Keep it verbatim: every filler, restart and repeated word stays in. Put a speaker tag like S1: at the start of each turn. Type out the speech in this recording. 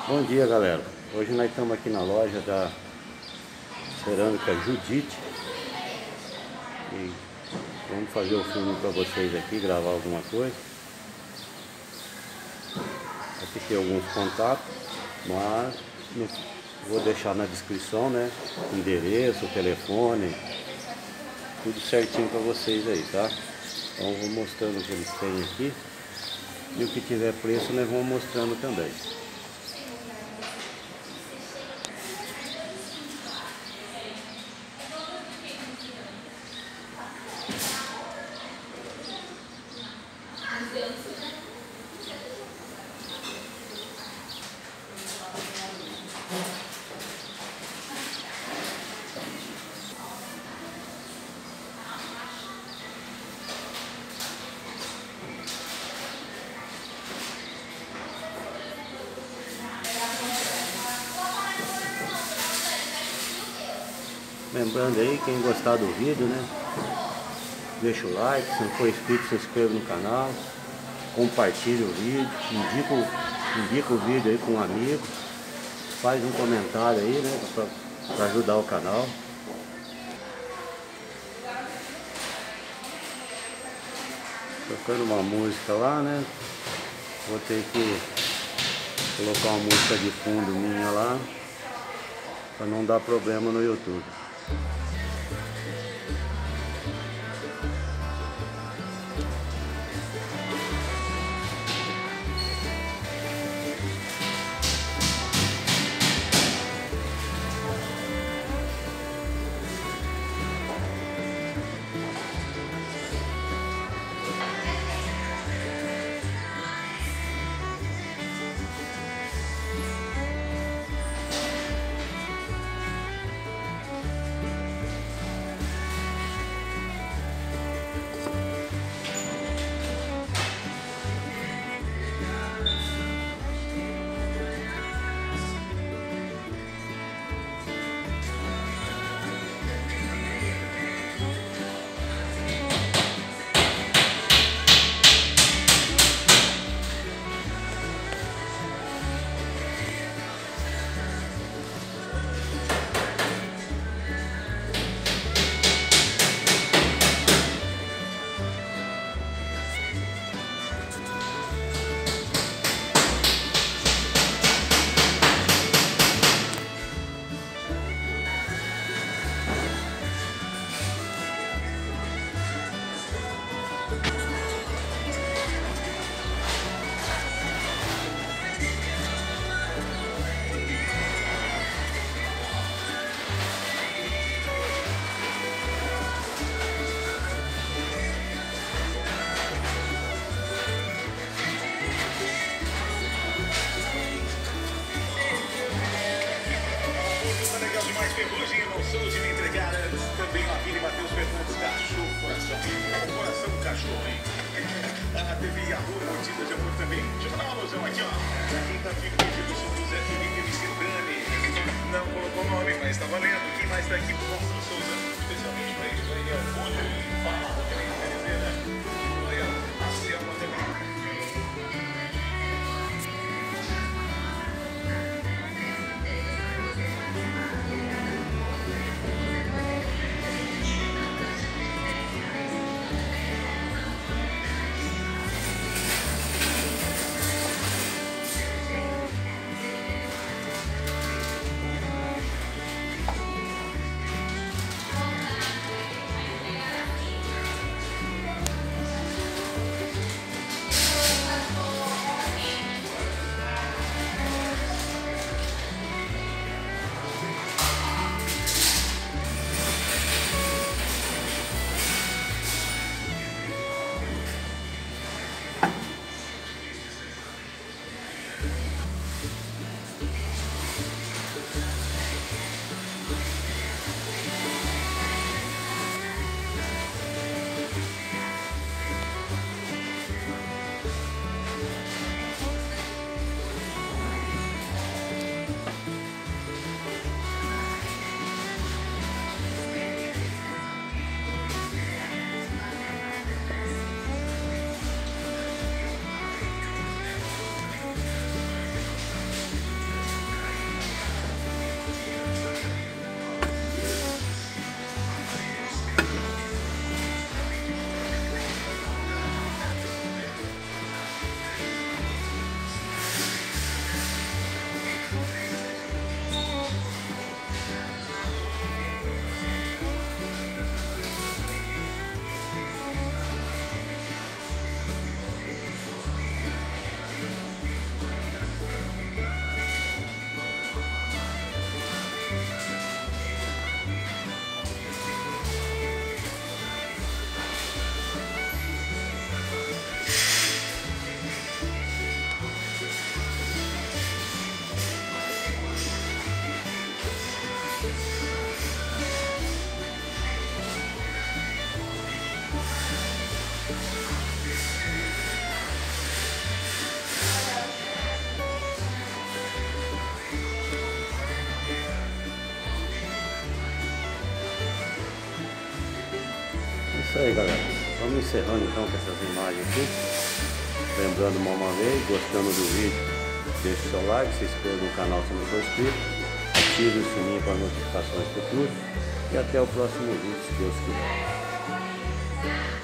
S1: Bom dia, galera. Hoje nós estamos aqui na loja da Cerâmica Judite e vamos fazer o filme para vocês aqui, gravar alguma coisa. Aqui tem alguns contatos, mas não vou deixar na descrição, né? Endereço, telefone, tudo certinho para vocês aí, tá? Então vou mostrando o que eles têm aqui e o que tiver preço nós vamos mostrando também. Lembrando aí, quem gostar do vídeo, né? Deixa o like, se não for inscrito, se inscreva no canal, compartilha o vídeo, indica, indica o vídeo aí com um amigo, faz um comentário aí, né? Para ajudar o canal. Tocando uma música lá, né? Vou ter que colocar uma música de fundo minha lá, para não dar problema no YouTube.
S2: Ferrugem, irmão Souza, me entregaram também a Vini Matheus Fernandes, cachorro, coração, coração do cachorro, hein? A T V Yahoo, mordida de amor também. Deixa eu dar uma alusão aqui, ó. Quem tá aqui pedindo o som do Zé Felipe, M C Dani. Não colocou o nome, mas tá valendo. Quem mais tá aqui pro Gonçalo Souza? Especialmente pra ele, aí é o Folha e Fala, também, quer dizer, né? Olha, a Selma também.
S1: isso aí, galera. Vamos encerrando então com essas imagens aqui. Lembrando mais uma vez, gostando do vídeo, deixe o seu like, se inscreva no canal se não for inscrito, ative o sininho para notificações futuras e até o próximo vídeo, se Deus quiser.